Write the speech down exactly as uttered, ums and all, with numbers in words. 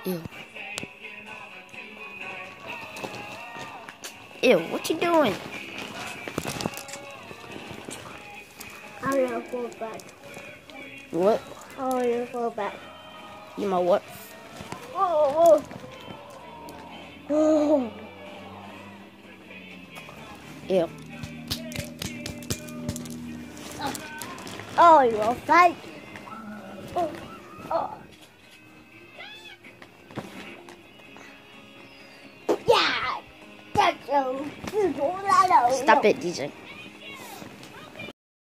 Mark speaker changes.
Speaker 1: Ew. Ew, what you doing?
Speaker 2: I'm gonna go back.
Speaker 1: What?
Speaker 2: I'm gonna go back.
Speaker 1: You know what?
Speaker 2: Oh, oh. Oh.
Speaker 1: Ew.
Speaker 2: Oh, you're fight. Oh, oh. Yeah, that's so.
Speaker 1: Stop it, D J.